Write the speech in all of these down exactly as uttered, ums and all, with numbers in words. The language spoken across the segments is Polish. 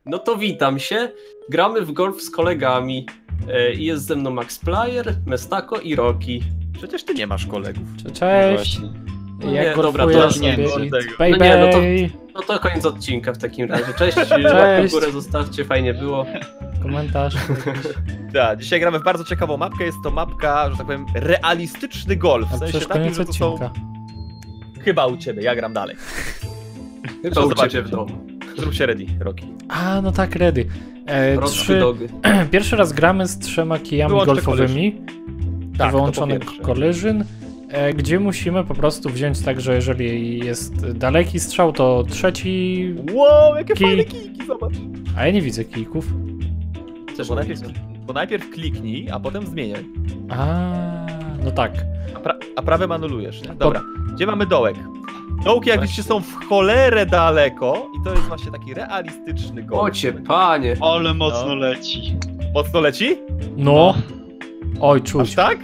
No to witam się. Gramy w golf z kolegami. I jest ze mną Max Player, Mestako i Roki. Przecież ty nie masz kolegów. Cześć. No Ja nie, dobra, to sobie nie, i... no nie, no to, no to koniec odcinka w takim razie. Cześć, łapkę w górę zostawcie, fajnie było. Komentarz. Tak, dzisiaj gramy w bardzo ciekawą mapkę. Jest to mapka, że tak powiem, realistyczny golf. W sensie takim, że to są... Chyba u ciebie, ja gram dalej. Chyba u ciebie w domu. Zrób się ready, Roki. A, no tak, ready. E, trzy... Pierwszy raz gramy z trzema kijami Wyłączę golfowymi. Tak, wyłączony collision. E, gdzie musimy po prostu wziąć tak, że jeżeli jest daleki strzał, to trzeci Wow, jakie kij. fajne kijki, zobacz. A ja nie widzę kijków. Też bo, najpierw, bo najpierw kliknij, a potem zmieniaj. A, no tak. A, pra a prawym anulujesz, nie? Dobra, to... gdzie mamy dołek? Dołki, jak widzicie, są w cholerę daleko i to jest właśnie taki realistyczny golf. Ocie, panie. Ale mocno no. leci. Mocno leci? No. Oj, czuć. Aż tak?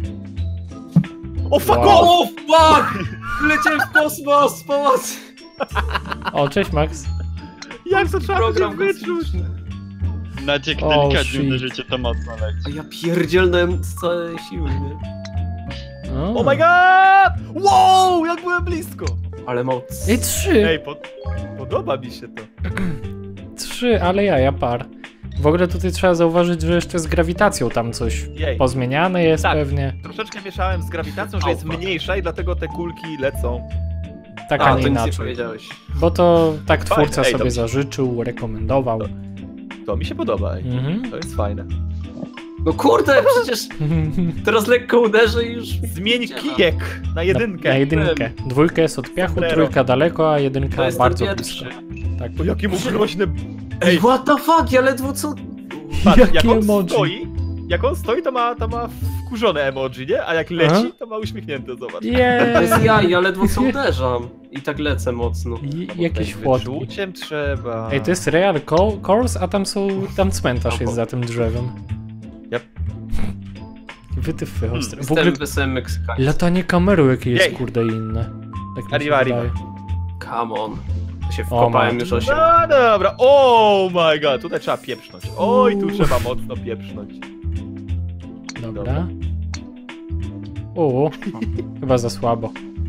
O fuck wow. off! O fuck! Wleciałem w kosmos! Pomocy! O, cześć Max. Jak to trzeba program wyczuć? Nawet jak delikatnie uderzycie, to mocno leci. A ja pierdzielnąłem z całej siły, nie? Oh. oh my god! Wow, jak byłem blisko! Ale moc. Ej, trzy! Ej, pod... podoba mi się to. Trzy, ale ja, ja par. W ogóle tutaj trzeba zauważyć, że jeszcze z grawitacją tam coś Jej. pozmieniane jest tak, pewnie. Troszeczkę mieszałem z grawitacją, że jest mniejsza i dlatego te kulki lecą. Tak, a, a nie to inaczej. Nie powiedziałeś. Bo to tak twórca Ej, sobie to... zażyczył, rekomendował. To, to mi się podoba, mhm. to jest fajne. No kurde, przecież teraz lekko uderzę i już... Zmień kijek na jedynkę. Na, na jedynkę. Dwójka jest od piachu, Zero. trójka daleko, a jedynka bardzo blisko. Tak. O, jakie mu groźne... Ej, what the fuck, ja ledwo co... Patrz, Jakie jak on emoji? stoi, jak on stoi, to ma, to ma wkurzone emoji, nie? A jak leci, Aha. to ma uśmiechnięte, zobacz. Yeah. To jest ja, ja ledwo co uderzam. I tak lecę mocno. I, jakieś fłotki. Wyczuciem trzeba. Ej, to jest real course, a tam są, tam cmentarz jest za tym drzewem. Yep. Wytyfy hmm, ostre. W ogóle latanie kamerą jakieś jest, kurde, inne. Tak arriba, arriba. Come on. Ja się wkopałem już osiem. No dobra, oh my god, tutaj trzeba pieprznąć. Oj, tu trzeba mocno pieprznąć. Dobra. O, chyba za słabo.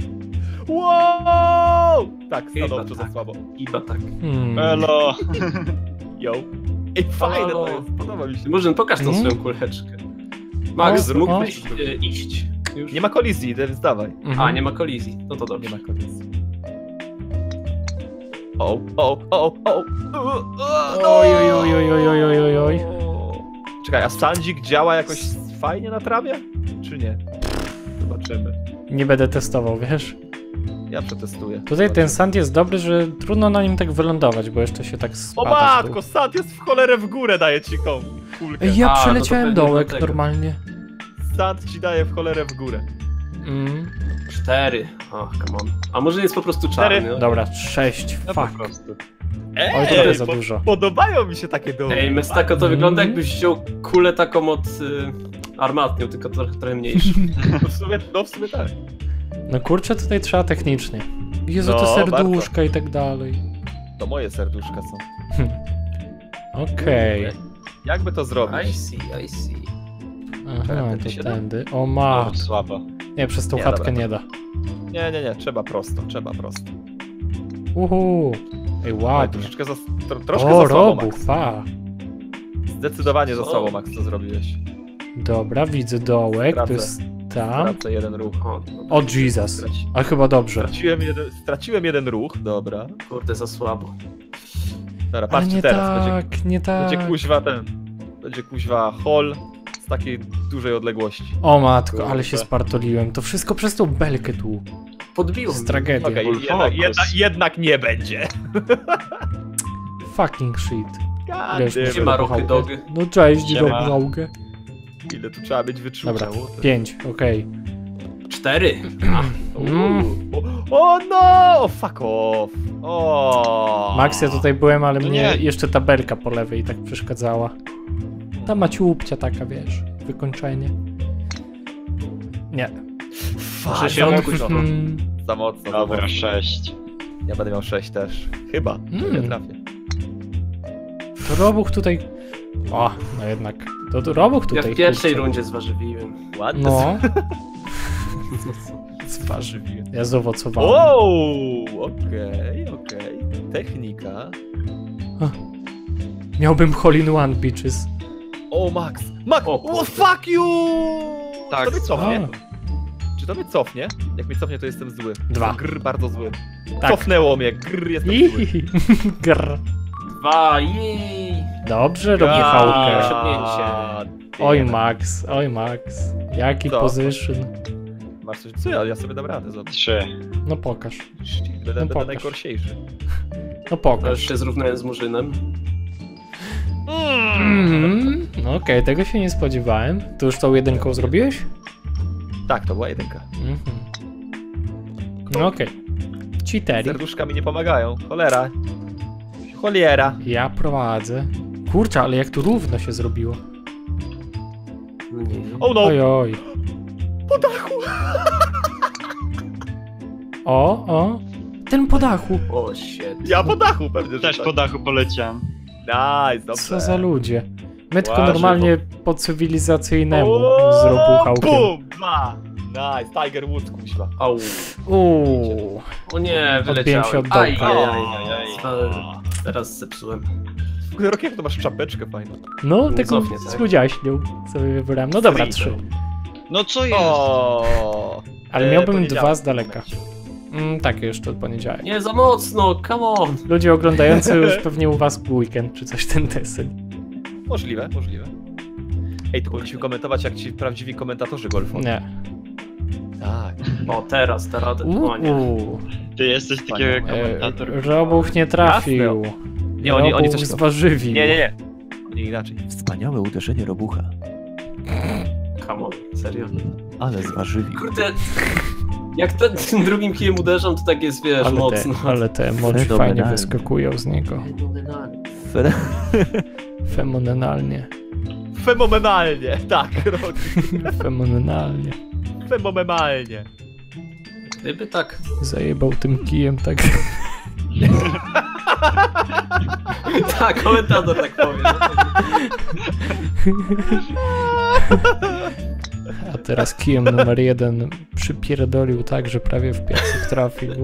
Wow! Tak, stanowczo tak. za słabo. Chyba tak. Hmm. Elo. Yo. Ej, fajne to jest, podoba mi się. Murzyn, pokaż tą hmm? swoją kuleczkę. Max, o, mógłbyś o. iść. Już. Nie ma kolizji, więc dawaj. Mhm. A, nie ma kolizji, no to dobrze. Nie ma kolizji. O, o, o, o, oj, oj, oj, oj, oj, oj, oj, oj. Czekaj, a sandzik działa jakoś fajnie na trawie? Czy nie? Zobaczymy. Nie będę testował, wiesz? Ja przetestuję. Tutaj Zobaczymy. Ten sand jest dobry, że trudno na nim tak wylądować, bo jeszcze się tak spada. O matko, sand jest w cholerę w górę, daje ci tą kulkę. Ej, ja a, przeleciałem no dołek normalnie. Sand ci daje w cholerę w górę. Mm. Cztery. O, come on. A może jest po prostu czarny? Cztery? Dobra, sześć. No Fuck. po prostu. Ej, Oj, to jest za po, dużo. Podobają mi się takie dołki. Ej, Mestako, to mm. wygląda jakbyś wziął kulę taką od y, armatnią, tylko trochę, trochę mniejszą. No w sumie, no w sumie tak. No kurczę, tutaj trzeba technicznie. Jezu, no, to serduszka bardzo. i tak dalej. To moje serduszka są. Okej. Okay. Jakby to zrobić? I see, I see. Aha, to tędy. O ma. O, słabo. Nie, przez tą nie, chatkę dobra, nie da. Nie, nie, nie, trzeba prosto, trzeba prosto. Uhu. Ej, ładnie. Troszeczkę za, tro, troszkę o, za słabo, robu, Max. fa. Zdecydowanie za słabo, Max, co zrobiłeś. Dobra, widzę dołek, Stracę. to jest tam. Stracę jeden ruch. O, o Jesus. Straci... A chyba dobrze. Straciłem jeden, straciłem jeden ruch, dobra. Kurde, za słabo. Dobra, patrzcie nie teraz. tak, będzie, nie tak. Będzie kuźwa ten. Będzie kuźwa hol z takiej dużej odległości. O matko, Kurde. ale się spartoliłem. To wszystko przez tą belkę tu. Podbiłem. To jest tragedia. Okay, jedna, jedna, jednak nie będzie. Fucking shit. Gdzie ma ruchy dogy? No cześć, dogę. Ile tu trzeba być wyczucia? Dobra, pięć, okej. Okay. Cztery. Mm. O, o no! Fuck off. O. Max, ja tutaj byłem, ale no mnie nie. jeszcze ta belka po lewej tak przeszkadzała. Ta maciupcia taka, wiesz, wykończenie. Nie. Fuck, się mm. za mocno. Dobra, sześć. Ja będę miał sześć też. Chyba. Mm. Nie trafię. Robuch tutaj... O, no jednak. To, to Robuch tutaj... Ja w pierwszej kurczę. rundzie zwarzywiłem. Ładnie. No. Zwarzywiłem. Ja zaowocowałem. Wow, okej, okay, okej. Okay. Technika. Miałbym hole in one, bitches. O, Max! Max! O, Oh, fuck you! Tak. Czy to mnie cofnie? A. Czy to mnie cofnie? Jak mnie cofnie, to jestem zły. Dwa. Jestem Grr, bardzo zły. Tak. Cofnęło mnie, grr, jestem zły. Ihihi. Grr. Dwa, jej! Dobrze, robię Ja. chałkę. Osiągnięcie. Oj, Max, oj, Max. Jaki Co? position? Masz coś? Co ja? Ja sobie dam radę. Zobacz. Trzy. No pokaż. Będę, No będę pokaż. najgorsiejszy. No Ja pokaż. już się zrównałem z Murzynem. Mm, no okej, okay, tego się nie spodziewałem. To już tą jedynką zrobiłeś? Tak, to była jedynka. Mhm. No okej. Okay. Cheatery. Serduszka mi nie pomagają. Cholera. Cholera. Ja prowadzę. Kurczę, ale jak tu równo się zrobiło. Nie. Oh no! Oj, oj. Po dachu! O, o. Ten po dachu. O, shit. Ja po dachu pewnie, że Też tak. po dachu poleciałem. Nice, dobrze. Co za ludzie. My tylko Łaży, normalnie po cywilizacyjnemu O, z robuchałkiem. Bum! Dwa! Nice, Tiger Woods, kuźwa. Au. Uuu. O nie, Odbiłem się wyleciałem. od Aj, dołka. aj, aj, aj. Teraz zepsułem. W ogóle Rocky, jak to masz czapeczkę fajną. No, taką Cofnie, tak. słodziaśnią sobie wybrałem. No dobra, Free. trzy. No co jest? O. Ale E, miałbym poniedziałek dwa z w daleka. momencie. Mm, tak, jeszcze od poniedziałek. Nie, za mocno, come on. Ludzie oglądający już pewnie u was weekend czy coś ten deseń. Możliwe, możliwe. Ej, tu powinniśmy komentować jak ci prawdziwi komentatorzy golfowi. Nie. Tak. O, teraz, teraz. O nie. Uuu. Ty jesteś takiego E, komentator. E, Robuch nie trafił. Nie, oni- oni Robuch coś- zwarzywił. Nie, nie, nie. Nie inaczej. Wspaniałe uderzenie Robucha. Come on, serio. Ale zważywił. Kurde, jak ten, tym drugim kijem uderzam, to tak jest, wiesz, Ale te, mocno. ale te emoji fajnie Fenomenalnie. wyskakują z niego. Femonenalnie. Fenomenalnie. Tak, Rocky. Femonenalnie. Fenomenalnie. Gdyby tak... Zajebał tym kijem tak. Tak, komentator tak powie. A teraz kijem numer jeden przypierdolił tak, że prawie w piasek trafił.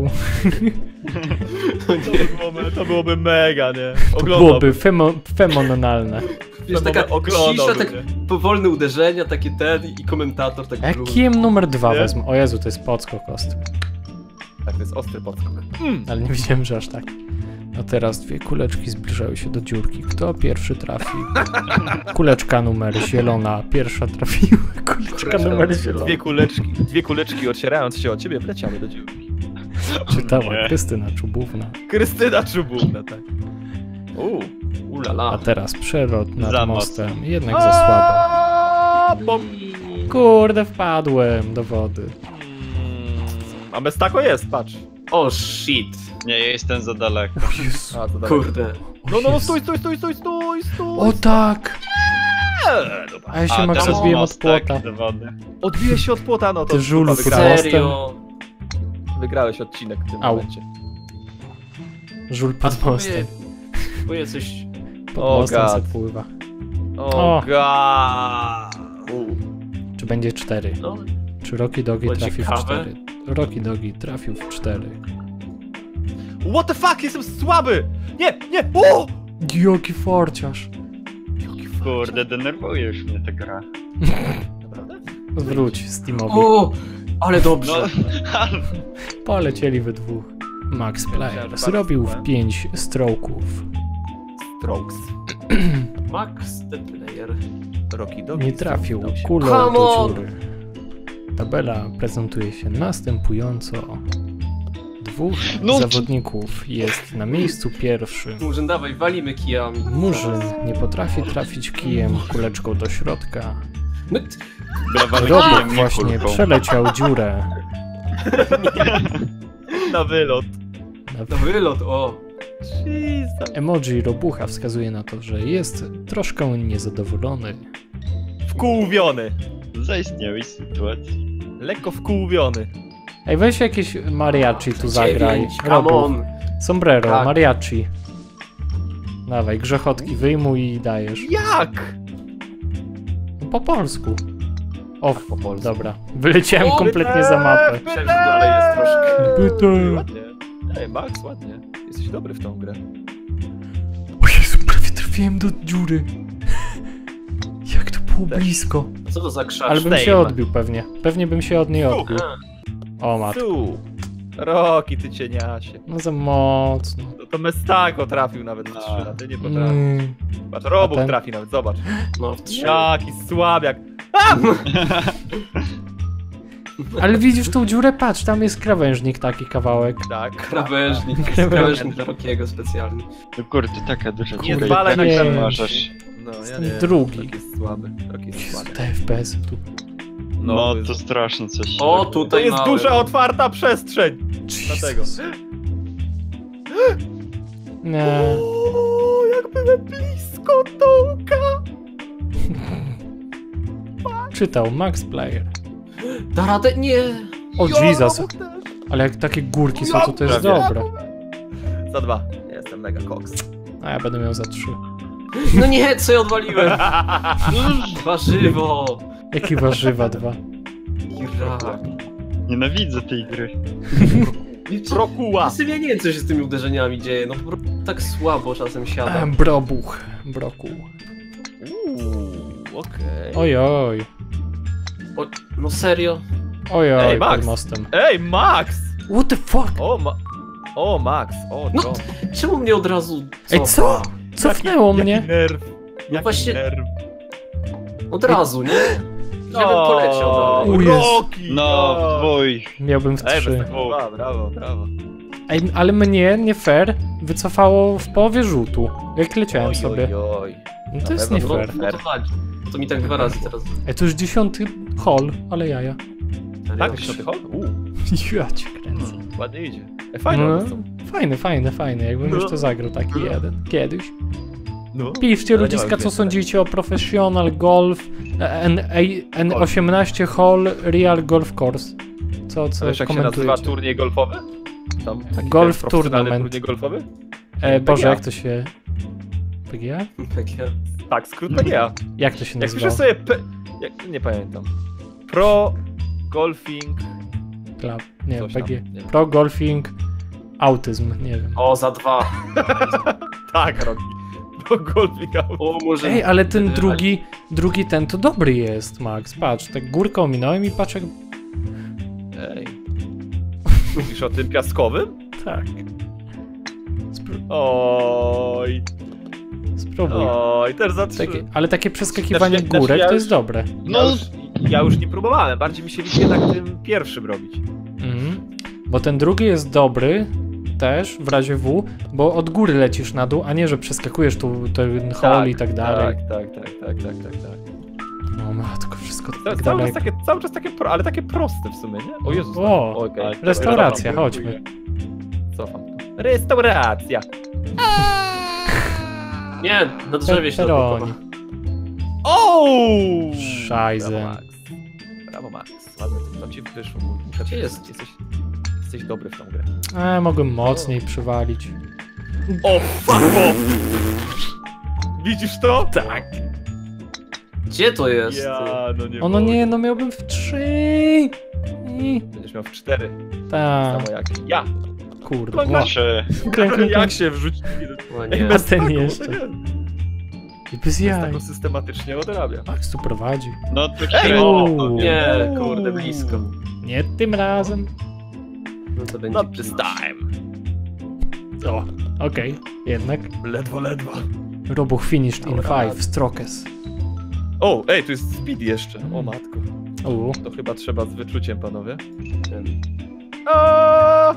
To, byłoby, to byłoby mega, nie? To byłoby femo, femonenalne. Wiesz, taka Oglądałbym, cisza, tak nie? powolne uderzenia, takie ten i komentator tak A jak drugi. kijem numer dwa Nie? wezmę? O Jezu, to jest podskok ostry. Tak, to jest ostry podskok. Mm. Ale nie wiedziałem, że aż tak. A teraz dwie kuleczki zbliżały się do dziurki. Kto pierwszy trafi? Kuleczka numer zielona. Pierwsza trafiła. Kuleczka numer zielona. Dwie kuleczki, dwie kuleczki ocierając się o ciebie wleciały do dziurki. Czytała Nie. Krystyna Czubówna. Krystyna Czubówna, tak. Uuu. Ulala. A teraz przelot nad Za mostem. Jednak za słabo. Aaaa, bom. Kurde, wpadłem do wody. Mm, A Mestako jest, patrz. O, shit. Nie, ja jestem za daleko. A, to dalej. Kurde. No, no, no, stój, stój, stój, stój, stój, stój. O tak! Eee, dobra. A ja się A, Max teraz odbiłem od mostek płota. do wody. Odbiłeś się od płota, no to Ty żulu, chyba wygrałeś. Serio. Wygrałeś odcinek w tym Au. momencie. Żul A pod mostem. Boję coś... Pod O, mostem God. zapływa. O, O. god. U. Czy będzie cztery? No, Czy Rocky Dogi Było trafi w ciekawe. cztery? Rocky Dogi trafił w cztery. What the fuck, jestem słaby! Nie, nie, o! Jaki forciarz! Kurde, denerwujesz mnie ta gra. Naprawdę? Wróć Steamowi. o, ale dobrze. No, Polecieli we dwóch. Max Player zrobił w pięć stroków. Strokes. Max the player. Rocky Dogi. Nie trafił Udało się. kulą Come do on! dziury. Tabela prezentuje się następująco. Dwóch No, czy- zawodników jest na miejscu pierwszym. Murzyn, dawaj, walimy kijami. Murzyn nie potrafi trafić kijem kuleczką do środka. No, brawa, Robok nie właśnie kulką. przeleciał dziurę. Na wylot. na wylot, o. Jesus. Emoji Robucha wskazuje na to, że jest troszkę niezadowolony. Wkółwiony. Zaistniałeś sytuacji. Lekko wkółwiony. Ej, weź jakieś mariachi tu zagraj. Dziewięć, come Robuch. on. Sombrero, Tak. mariachi. Dawaj, grzechotki wyjmuj i dajesz. Jak? Po polsku. O, po polsku. Dobra. Wyleciałem o, kompletnie za mapę. Myślałem, że dalej jest troszkę. Pytaj. Ładnie. Ej, Max, ładnie. Jesteś dobry w tą grę. O Jezu, prawie trafiłem do dziury. Jak to było Też. blisko. Co to za krzacz? Ale bym się odbił pewnie. Pewnie bym się od niej odbił. O matko. Roki, ty cieniasie. No za mocno. No to Mestako trafił nawet w trzy, a ty nie potrafisz. Mm. Patrz, Robuch ten... trafi nawet, zobacz. No w trzy. Jaki słabiak. Ale widzisz tą dziurę? Patrz, tam jest krawężnik taki kawałek. Tak. Krawężnik. Krawężnik dla Rokiego specjalnie. No kurde, taka duża Nie zwalaj na krawężnik. No, ja nie. Drugi. Roki jest słaby. Roki jest słaby. Te F P S tu. No, no to straszne coś. O, tutaj to jest mały. duża, otwarta przestrzeń. Dlatego. Nie. O, jak byłem blisko dołka. Czytał Max Player. Da radę? Nie. O Jesus. Ale jak takie górki są, to to jest dobre. Za dwa. Jestem mega koks. A ja będę miał za trzy. No nie, co ja odwaliłem? Warzywo. Jakie warzywa dwa? Irak. Nienawidzę tej gry. Brokuła. Ja nie wiem, co się z tymi uderzeniami dzieje. No po prostu tak słabo czasem siada. A, brobuch. Brokuł. Uuu, okej. Okay. Ojoj. O, no serio? Ojoj, Ej, Max. pod mostem. Ej, Max! What the fuck? O, ma o Max, o, no, John. Czemu mnie od razu cofa? Ej, co? Cofnęło jaki, mnie. Jaki nerw. No Jaki właśnie. Nerw. Od razu, nie? Żebym O, poleciał dalej. Roki! No, dwój. Miałbym w Ej, trzy. brawo, brawo, brawo. Ej, ale mnie, nie fair, wycofało w połowie rzutu. Jak leciałem oj, sobie. Oj, oj. No to jest nie No, fair. no to chodź. To mi tak dwa razy teraz. Ej, to już dziesiąty hol, ale jaja. Tak, dziesiąty hol? Uuu, Ja cię kręcę. ładnie idzie. Ej, fajne No, one są. fajny, fajny, fajny. Jakbym No. już to zagrał taki jeden. Kiedyś. No. Piszcie Ale nie ludziska, ma co już sądzicie o Professional Golf N osiemnaście Hole Real Golf Course. Co, co Wiesz, jak się komentujecie? nazywa turniej golfowy? Tam taki Golf ten profesjonalny Tournament. turniej golfowy? E, Boże, P G A. jak to się... P G A? Tak ja. Tak, skrót P G A. Jak to się Jak nazywa? piszę sobie P... Jak... Nie pamiętam. Pro Golfing... Club. Nie, Coś tam, P G. nie wiem. Pro Golfing Autyzm, nie wiem. O, za dwa. Tak, Rocky. Pro Golfing O, może... Ej, ale ten drugi, drugi ten to dobry jest, Max. Patrz, tak górkę ominąłem i patrz jak... Ej. Mówisz o tym piaskowym? Tak. Spró- Oj. spróbuj. Oj, też za trzy. Takie, ale takie przeskakiwanie Znaczy, górek ja to już- jest dobre. Ja już, ja już nie próbowałem, bardziej mi się liczy jednak tym pierwszym robić. Mhm. Bo ten drugi jest dobry też w razie W, bo od góry lecisz na dół, a nie, że przeskakujesz tu ten hol i tak dalej. Tak, tak, tak, tak, tak, tak, tak. No matko, wszystko To tak jest cały czas daleko. takie, cały czas takie, pro, ale takie proste w sumie, nie? O Jezus. O, okej. restauracja, Cofam, chodźmy. Cofam. Restauracja. Nie, na drzewie się Pepperoni. dokoła. O! Szajzen. Brawo, Max. Brawo, Max. Ładnie to tam ci wyszło. Muszę Gdzie jest? Jesteś, jesteś dobry w tą grę. A, mogłem mocniej przywalić. O, fuck off! Widzisz to? Tak. Gdzie to jest? Ja, no nie Ono mogę. nie, no miałbym w trzy. I... Będziesz miał w cztery. Tak, Samo jak ja. kurde. Kląk, O, Proszę. klęk, klęk, Jak klęk. się wrzuci? O Ej, nie. A ten jeszcze. I bez jaj. Tak systematycznie odrabia. Max tu prowadzi. No to Ej, średnio. Uuu. Nie, kurde, blisko. Nie tym razem. No to będzie Not this time. O, okej, jednak. Ledwo, ledwo. Robuch finished in Dobra. five strokes. O, ej, tu jest speed jeszcze. O matko. Uuu. To chyba trzeba z wyczuciem, panowie. Ten. Aaaa!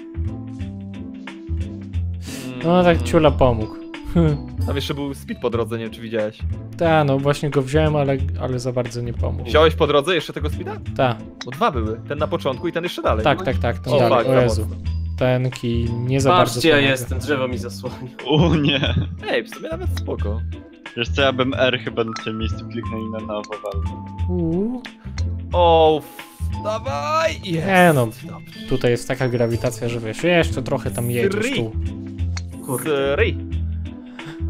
No tak ciula pomógł. Tam jeszcze był speed po drodze, nie wiem czy widziałeś. Ta, no właśnie go wziąłem, ale, ale za bardzo nie pomógł. Wziąłeś po drodze jeszcze tego speeda? Ta, Bo dwa były. Ten na początku i ten jeszcze dalej. tak, tak, tak, ten O, dalej, fuck, o za Jezu. mocno. Ten kij nie za bardzo Patrzcie, ja pomaga. jestem, drzewo mi zasłania. U nie. Ej, w sumie nawet spoko. Wiesz co, ja bym R chyba na tym miejscu kliknął i na nowo walnął. Uuu. O, f- dawaj! Jest. Nie no, Dobrze. tutaj jest taka grawitacja, że wiesz, jeszcze trochę tam jedziesz Three. tu. Kurde. Three.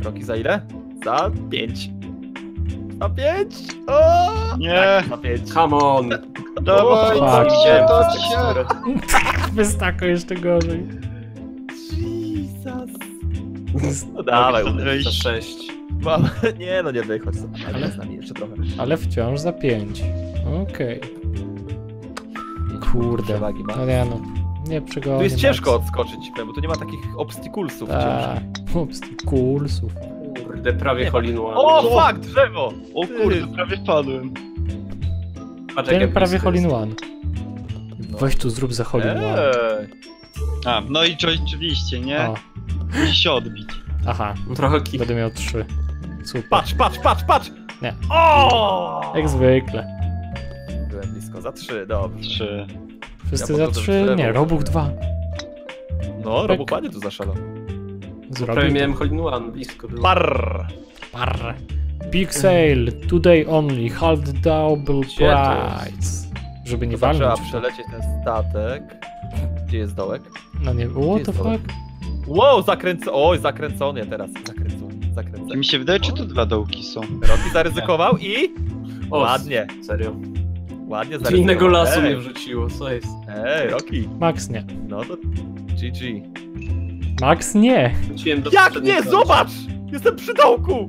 Roki za ile? Za pięć. Za pięć! O! Nie! Tak, za pięć. Come on! Dawaj, fuck. gdzie to się? Mestako jeszcze gorzej. Jesus. No dawaj, Mogę uderz. Za wejść. sześć. Mam... Nie no, nie wychodź sobie. Ale z nami jeszcze trochę. Ale wciąż za pięć. Okej. Kurde. Przewagi ma. No nie no. Nie przegonię. Tu jest Max. ciężko odskoczyć, bo tu nie ma takich obstaculesów Tak. ciężkich. Obstaculesów. Kurde, prawie hole in one. O, fuck, drzewo! O kurde, prawie padłem. Patrz, jak Ten ja prawie blisko hole in jest. one. Weź tu zrób za hole in one. Eee. A, no i oczywiście, nie? O. Musi się odbić. Aha. Roki. Będę miał trzy. Super. Patrz, patrz, patrz, patrz! Nie. O! Jak zwykle. Byłem blisko, za trzy, dobrze. Trzy. Wszyscy Ja za podchodzę trzy? w lewo. Nie, Robuch dwa. No, Robuch ładnie tu zaszalał. Prawie Zrobił miałem hole in one, blisko było. Parr! Parr. Big sale, today only, half the double Gdzie to price. Żeby nie Trzeba walnąć. przelecieć ten statek. Gdzie jest dołek? No nie, what Gdzie the jest dołek? fuck? Wow, zakręcony. Oj, zakręcony teraz. Zakręcony, zakręcony. Mi się wydaje, czy tu dwa dołki są. Roki zaryzykował i... O, Ładnie. Serio. Ładnie Do zaryzykował. innego lasu Ej, mnie wrzuciło, co jest? Ej, Roki. Max nie. No to... G G. Max nie. Wróciłem do Jak poprzedniej nie? klasu. Zobacz! Jestem przy dołku!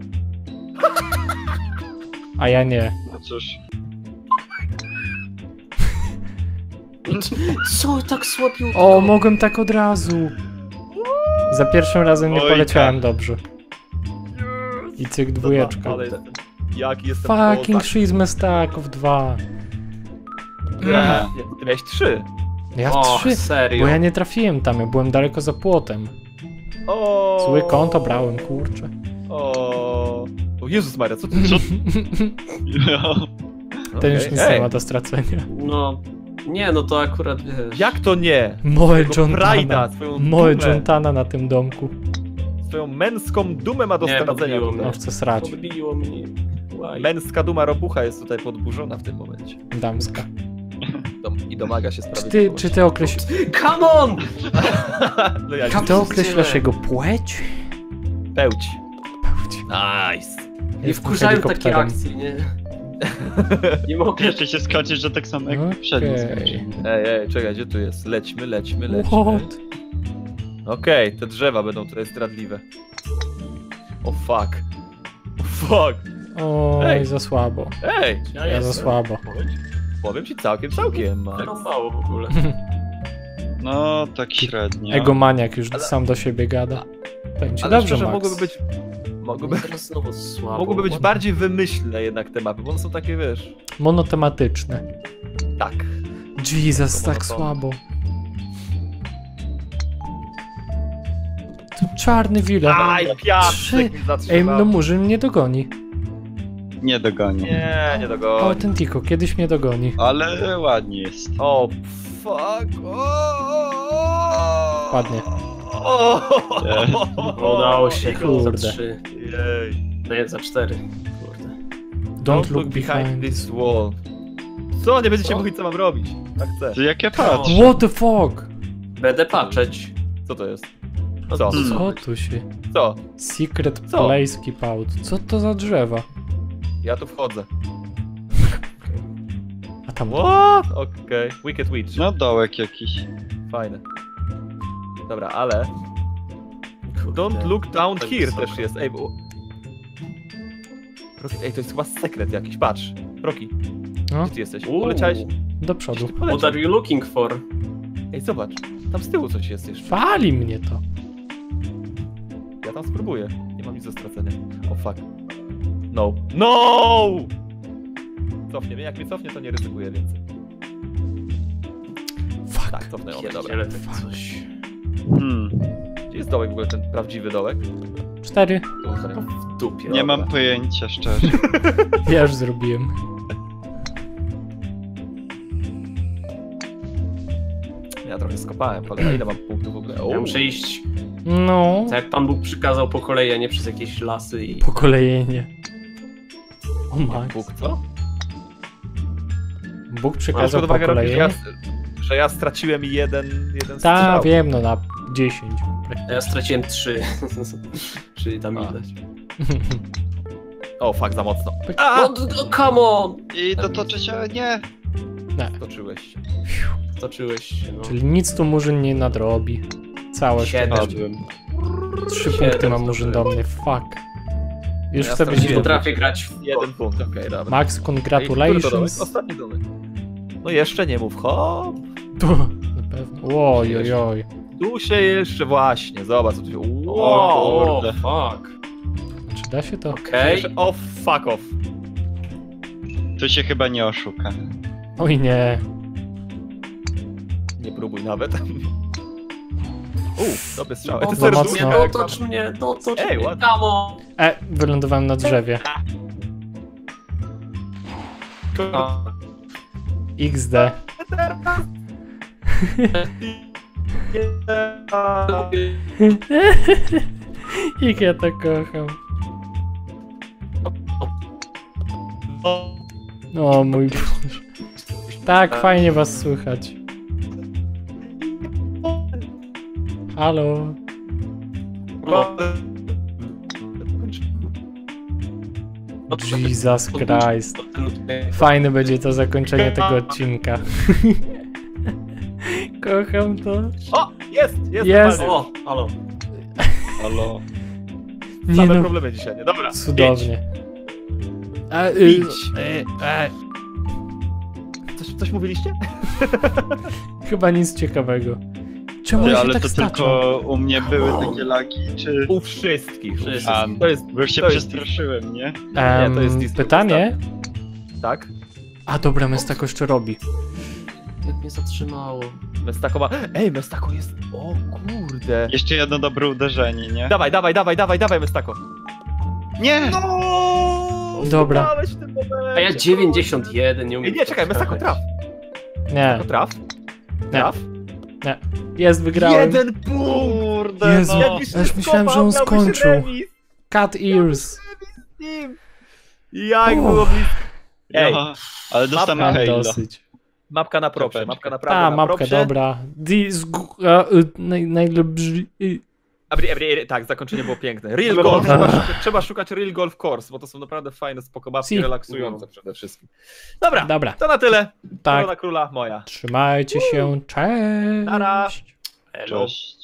A ja nie. No cóż. Co, tak słabiutko? O, mogłem tak od razu. Za pierwszym razem nie Ojka. poleciałem dobrze. I cyk dwójeczka. Ale jestem... Jaki jestem Fucking kozak. shiz Mestaków dwa. Nie, ty miałeś trzy. Ja w O, trzy. serio? Bo ja nie trafiłem tam, ja byłem daleko za płotem. O. Zły konto brałem, kurczę. O. O Jezus Maria, co ty... Co? Ten już Okej. nic Ej, nie ma do stracenia. No, nie, no to akurat wiesz. Jak to nie? Moe Tego Jontana. Pride'a, swoją Moe dumę, Jontana na tym domku. swoją męską dumę ma do Nie, stracenia podbiło tutaj. No chcę srać. Podbiło mnie. Łaj. Męska duma robucha jest tutaj podburzona w tym momencie. Damska. Dom I domaga się Czy ty, sprawiedliwości. czy ty, określ... Come on! No ja czy ty określasz jego płeć? Pełć. Pełć. Nice. Nie Jestem wkurzają takie helikopterem. akcje, nie? Nie mogę. Jeszcze się skończyć, że tak samo jak Okej. poprzedni skończył. Ej, ej, czekaj, gdzie tu jest? Lećmy, lećmy, lećmy. What? Okej, te drzewa będą tutaj zdradliwe. O fuck. O fuck. Oj, Ej. za słabo. Ej, Ja Ja za jestem. słabo. powiem ci całkiem, całkiem, Max. Wyrąbało w ogóle. No, tak średnio. Egomaniak już Ale- sam do siebie gada. Będzie Ale dobrze, szczerze, Max. mogłyby być... Mogłyby, Teraz znowu słabo. mogłyby być bardziej wymyślne jednak te mapy, bo one są takie, wiesz... Monotematyczne. Tak. Jesus, To tak monotony. słabo. To czarny wile. Aj, Trzy. piasek mi Ej, zatrzymał. no Murzyn mnie dogoni. Nie dogoni. Nie, nie dogoni. Autentico, kiedyś mnie dogoni. Ale ładnie jest. O, fuck. O, o, o. Ładnie. O, Udało się. Kurde. Za trzy. Jej. Nie, za cztery. Kurde. Don't look behind. this wall. Co? Nie będziecie mówić, co mam robić. Tak chcę. To jak ja patrzę. What the fuck? Będę patrzeć. Co to jest? No, Co? Hmm. Co tu się? Co? Secret Co? place keep out. Co to za drzewa? Ja tu wchodzę. A tam... What? Okej. Wicked Witch. No, dołek jakiś. Fajne. Dobra, ale... Kurde. Don't look down Tak here wysoko. też jest. Ej, bo... Rocky, ej, to jest chyba sekret jakiś, patrz. Rocky, No, gdzie ty jesteś? Uuu. Poleciałeś? do Gdzieś przodu. ty What poleciał. are you looking for? Ej, zobacz. Tam z tyłu coś jest jeszcze. Wali mnie to. Ja tam spróbuję. Nie mam nic do stracenia. O fuck. No. No! Cofnie mnie. Jak mnie cofnie, to nie ryzykuję więcej. Fuck. Tak, cofnę ją. Dobra. Pierdziele, tak coś. Hmm. Gdzie jest dołek w ogóle, ten prawdziwy dołek? Cztery. Tutaj. W dupie. Nie Dobra. mam pojęcia, szczerze. Ja już zrobiłem. Ja trochę skopałem, ale ile mam punktów w ogóle? Ja O, muszę iść, No. tak jak Pan Bóg przykazał po kolei, a nie przez jakieś lasy i... Pokolejenie. O Max. Bóg, co? Bóg Masz przekazał pod uwagę, Rocky, że ja, pokolejenie? że ja straciłem jeden, jeden Ta, strzał. wiem, no na dziesięć. A ja straciłem trzy. Czyli tam A. widać. O, fuck, za mocno. A! No, no, come on! I dotoczy się, nie. Stoczyłeś się. Toczyłeś się, no. Czyli nic tu Murzyn nie nadrobi. Całe Siedem. szczęście. Trzy Siedem punkty ma Murzyn do mnie, fuck. Już Ja chcę być straciłem. Nie drugi. potrafię grać w Jeden punkt, okej, okay, dobra. Max, Ej, który to domek? congratulations. Ostatni domek. No jeszcze nie mów, hop. Tu, na pewno. Oj, oj, oj. Tu się jeszcze właśnie, zobacz co tu się... O, Wow. o, fuck. Czy da się to? Okej. Jeszcze- O, fuck off. Tu się chyba nie oszuka. Oj nie. Nie próbuj nawet. Uuu, dobry strzał. Dotocz Za mnie, mocno. dotocz mnie, dotocz Ej, mnie, ładnie. come on! E, wylądowałem na drzewie. iks de. Jak ja to kocham. O mój Boże. Tak, fajnie was słychać. Halo. Jesus Christ. Fajne będzie to zakończenie tego odcinka. Kocham to. O, jest, jest. Jest. normalnie. O, halo. Halo. Nie Same no, problemy dzisiaj, nie? Dobra. cudownie. A, y, Idź. e, e, Coś, coś mówiliście? chyba nic ciekawego. Czemu Ty, ja się ale tak to staczą? tylko u mnie były takie lagi, czy... U wszystkich. Wszystkich. A, To jest, bo już się to jest, przestraszyłem, nie? Em, nie, to jest Disney pytanie? tak? A dobra, Mestako jeszcze robi. Jak mnie zatrzymało. Mestako ma... Ej, Mestako jest... O kurde. Jeszcze jedno dobre uderzenie, nie? Dawaj, dawaj, dawaj, dawaj, dawaj, Mestako. Nie! No! Dobra. Oszukałeś w tym momencie. A ja dziewięćdziesiąt jeden, nie umiem. Ej, nie, czekaj, Mestako, traf. Nie, No, traf. nie, Traf. jest, wygrałem. Jeden punkt! Kurde, Jezu. no. Jakbyś aż nie myślałem, że skopał, on miałbyś skończył. remis Cat ears. z nim. Jak Uff. było blisko. Ej, Ja, ale dostałem Mapka. Mam Halo. dosyć. mapka na propsie, Kropeczka. mapka naprawdę A, na mapka, propsie. dobra. This... gu- a, y, naj, najlepszy... y, Abri, abri, tak, zakończenie było piękne. Real Golf, trzeba szukać, trzeba szukać Real Golf Course, bo to są naprawdę fajne, spoko babki, Si. relaksujące przede wszystkim. Dobra, Dobra, to na tyle. tak. Korona króla moja. Trzymajcie się, cześć. Nara. Elo. Cześć.